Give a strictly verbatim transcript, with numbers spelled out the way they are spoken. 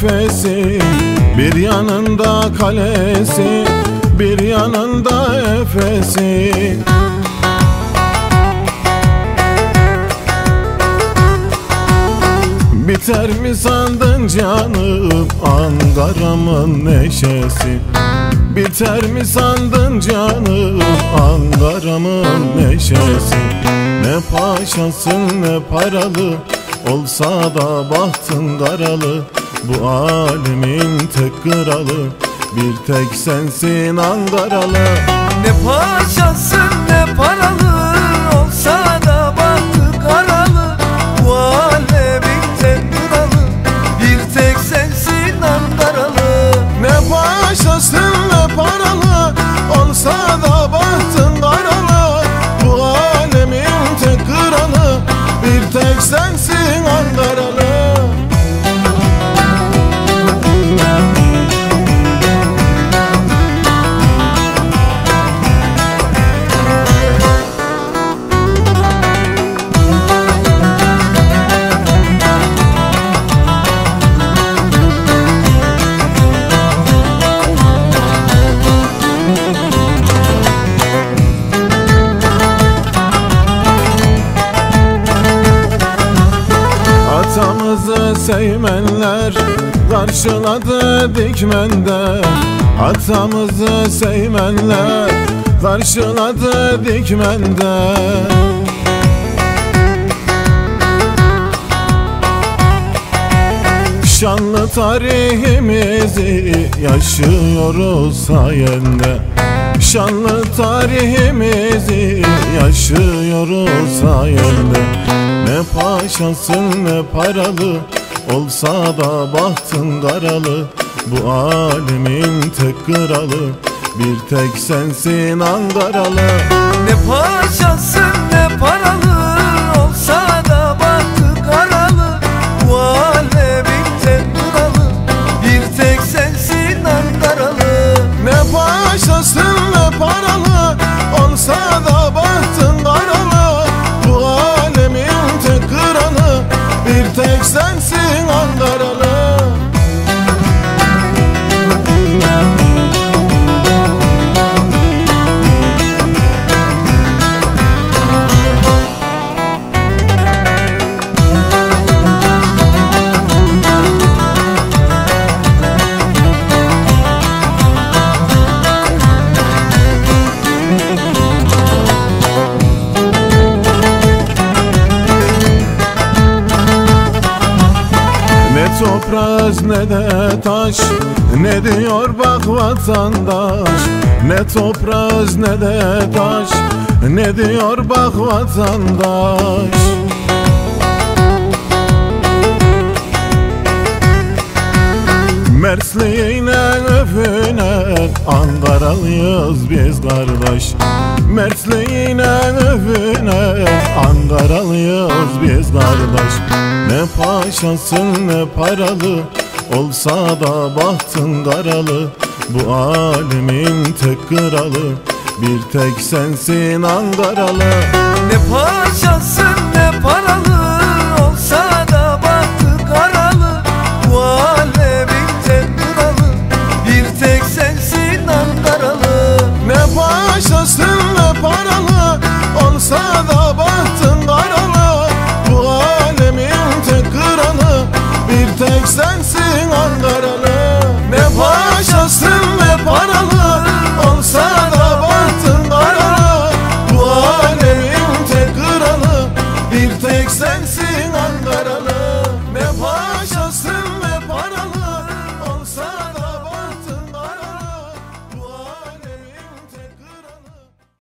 nefesi, bir yanında kalesi, bir yanında efesi. Biter mi sandın canım Ankara'mın neşesi? Biter mi sandın canım Ankara'mın neşesi? Ne paşasın ne paralı, olsa da bahtın karalı. Bu alemin tek kralı, bir tek sensin Ankaralı. Ne paşasın ne paralı, olsa da bahtın karalı. Bu alemin tek kralı, bir tek sensin Ankaralı. Ne paşasın ne paralı, olsa da bahtın karalı. Bu alemin tek kralı, bir tek sensin Ankaralı. Atamızı sevmenler karşıladı dikmende. Atamızı sevmenler karşıladı dikmende. Şanlı tarihimizi yaşıyoruz sayende. Şanlı tarihimizi yaşıyoruz sayende. Ne paşasın ne paralı, olsa da bahtın karalı. Bu alemin tek kralı, bir tek sensin Ankaralı. Ne paşasın ne paralı, olsa da bahtın karalı. Bu alemin tek kralı, bir tek sensin Ankaralı. Ne paşasın ne paralı, olsa da bahtın karalı. Bu alemin tek kralı, bir tek sensin Ankaralı. Ne toprağız ne de taş, ne diyor bak vatandaş. Ne toprağız ne de taş, ne diyor bak vatandaş. Mertliğine öpüne Ankaralıyız biz kardeş. Mertliğine öpüne Ankaralıyız biz kardeş. Ne paşasın ne paralı, olsa da bahtın karalı. Bu alemin tek kralı, bir tek sensin Ankaralı. Ne paşasın ne paralı, olsa da bahtın karalı. Bu alemin tek kralı, bir tek sensin Ankaralı. Ne paşasın ne paralı, olsa da